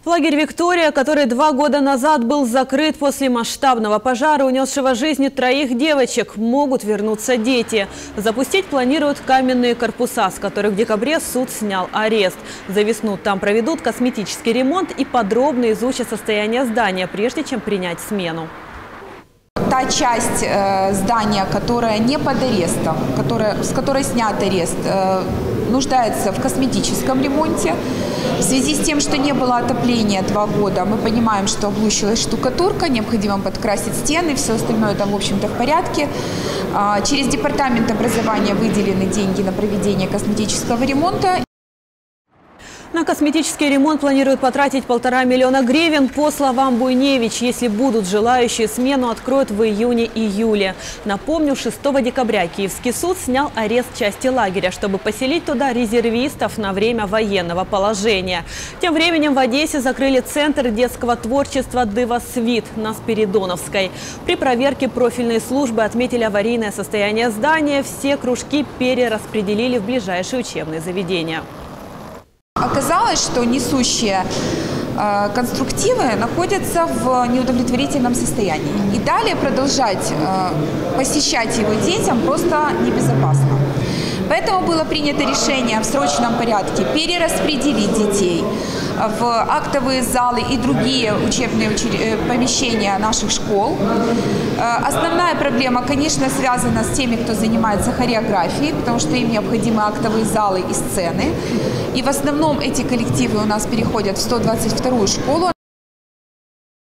Лагерь «Виктория», который 2 года назад был закрыт после масштабного пожара, унесшего жизни 3 девочек, могут вернуться дети. Запустить планируют каменные корпуса, с которых в декабре суд снял арест. За весну там проведут косметический ремонт и подробно изучат состояние здания, прежде чем принять смену. Та часть здания, которая не под арестом, с которой снят арест, нуждается в косметическом ремонте. В связи с тем, что не было отопления 2 года, мы понимаем, что облучилась штукатурка, необходимо подкрасить стены, все остальное там, в общем-то, в порядке. Через департамент образования выделены деньги на проведение косметического ремонта. На косметический ремонт планируют потратить 1,5 миллиона гривен. По словам Буйневич, если будут желающие, смену откроют в июне-июле. Напомню, 6 декабря Киевский суд снял арест части лагеря, чтобы поселить туда резервистов на время военного положения. Тем временем в Одессе закрыли центр детского творчества «Дивосвит» на Спиридоновской. При проверке профильные службы отметили аварийное состояние здания. Все кружки перераспределили в ближайшие учебные заведения. Оказалось, что несущие конструктивы находятся в неудовлетворительном состоянии. И далее продолжать посещать его детям просто небезопасно. Поэтому было принято решение в срочном порядке перераспределить детей в актовые залы и другие учебные помещения наших школ. Основная проблема, конечно, связана с теми, кто занимается хореографией, потому что им необходимы актовые залы и сцены. И в основном эти коллективы у нас переходят в 122-ю школу.